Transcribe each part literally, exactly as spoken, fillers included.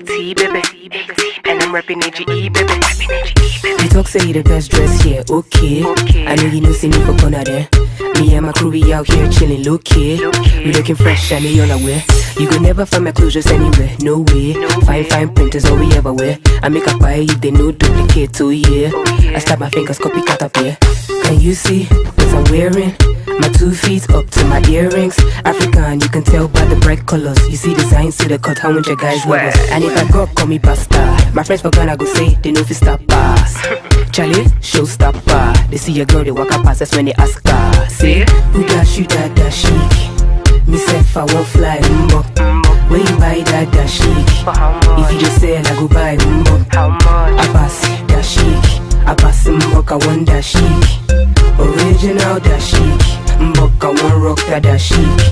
T, baby. And I'm reppin' A G E, baby. You talk say you the best dress here, okay. okay. I know you know see me for corner there. Me and my crew we out here chillin', low key. We looking fresh and they all aware. You could never find my clothes just anywhere, no way. No fine, way. fine print is all we ever wear. I make a buy you, they no duplicate, oh yeah. Oh, yeah. I snap my fingers, copycat up here. Can you see what I'm wearing? My two feet up to my earrings. African, you can tell by the bright colors. You see designs to the cut, how much your guys love us. And if I go, call me bastard. My friends for Ghana go say, they know if you stop pass. Charlie, showstopper. They see your girl, they walk up past us when they ask her. Say, who dash you that dash chic? Me say if I won't fly, mbo. When you buy that dash chic? If you just say I go buy, mbo. How much? I pass dash chic. I pass mbo, I want dash chic. Original dash chic. Mboka one rock that that chic.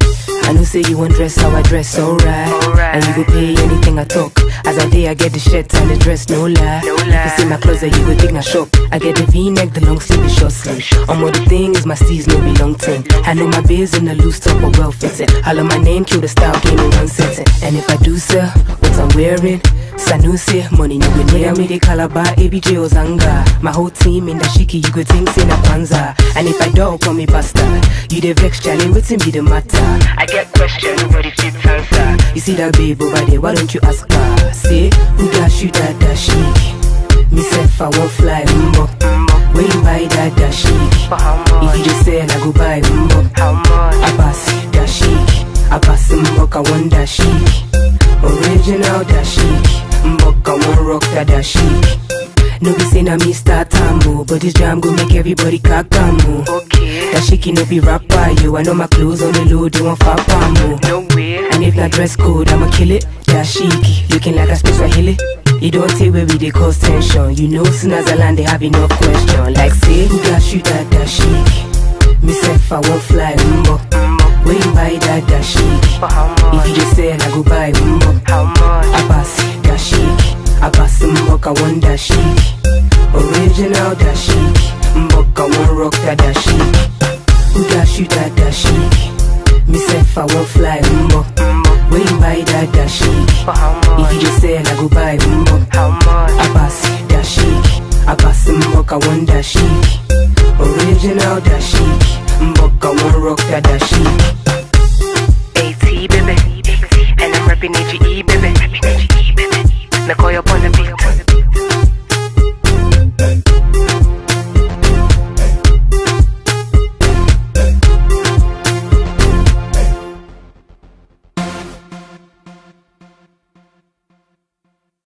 I know say you want dress how I dress, alright. Alright. And you go pay anything I talk. As I day I get the shirt and the dress, no lie. No lie. If you see my closet, you go think I shop. I get the V-neck, the long sleeve, the short sleeve. Um, what the thing is my steez no be long thing. I know my biz in the loose top or well fitted. I love my name, kill the style, game in one setting. And if I do sell what I'm wearing, Sanusi, money no good near me, they Calabar, A B J Ozanga. My whole team in the shiki, you go think say na panza. And if I don't, call me bastard. You the vex, Charlie, waiting be the matter. I get questions, nobody fits answer. You see that babe over there, why don't you ask her? Say, who dash you that that chic? Me say if I won't fly, mbo. When you buy that that chic? For how much? If you just say I go buy, mbo. How much? I pass that chic. I pass mbo, I want that chic. Original that chic. Mboka one rock that that chic. No be say na me start tambo, but this jam go make everybody kakamo. Okay. That chic no be rapper, yo. I know my clothes on the low, they want far pamo. No way. And if not dress code, I'ma kill it. That chic, looking like a space Swahili. You don't say where we they cause tension. You know soon as I land they have enough question. Like say, who got you that that chic? Me say if I won't fly, mbo. When you buy that that chic? For how much? If you just say I go buy, mbo. How much? I pass that chic. I pass mbo, I want that chic. Original that chic. Mbo, I want rock that that chic. Who got you that that chic? Me say if I won't fly, mbo. When you buy that that chic? For how much? If you just say I go buy, mbo. How much? I pass that chic. I pass mbo, I want that chic. Original that chic. Mbo, I want rock that that chic.